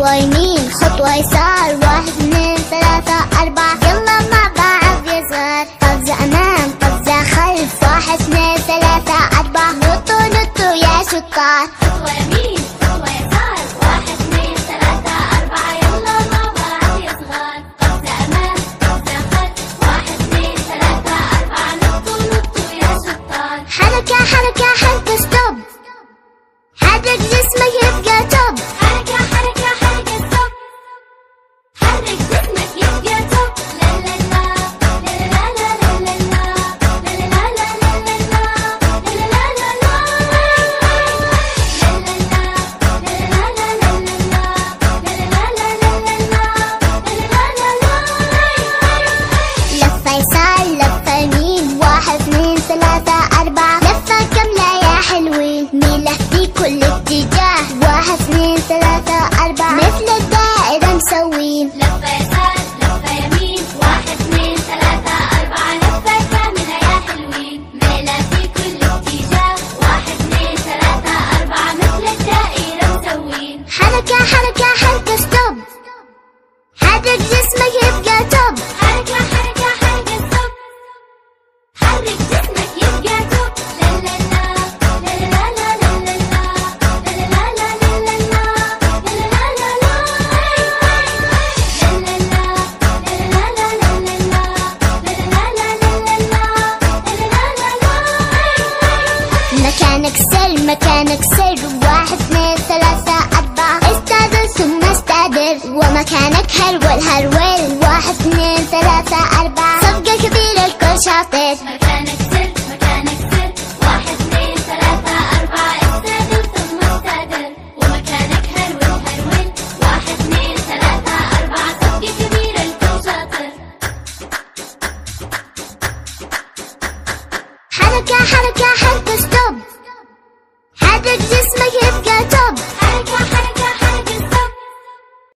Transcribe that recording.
خطوة يمين خطوة يسار، 1 2 3 4 يلا مع بعض يسار. قفزة أمام قفزة خلف، 1 2 3 4 نطوا نطوا يا شطار. خطوة يمين خطوة يسار، 1 2 3 4 يلا مع بعض يا صغار. قفزة أمام قفزة خلف، 1 2 3 4 نطوا نطوا يا شطار. حركة حركة حركة ستوب، حرك جسمك يبقى توب. حركة حركة حركة ستوب، حرك جسمك يبقى توب. لا لا لا لا لا لا لا لا لا لا لا لا لا لا لفة يسار لفة يمين، 1 2 3 4 لفة كاملة يا حلوين. ميلة في كل اتجاه، 1 2 3 4 مثل الدائرة مسوين. لفة يسار لفة يمين، 1 2 3 4 لفة كاملة يا حلوين. ميلة في كل اتجاه، 1 2 3 4 مثل الدائرة مسوين. حركة حركة حركة ستوب، حرك جسمك يبقى توب. حركة حركة حركة ستوب، حرك جسمك يبقى توب. لا لا لا لا لا لا لا لا لا لا لا لا مكانك سر مكانك سر، 1 2 3 4 استعدل ثم استعدل، ومكانك هرول هرول، 1 2 3 4 صفقة كبيرة الكل شاطر. مكانك سر مكانك سر، 1 2 3 4 استعدل ثم استعدل، ومكانك هرول هرول، 1 2 3 4 صفقة كبيرة الكل شاطر. حركة حركة حركة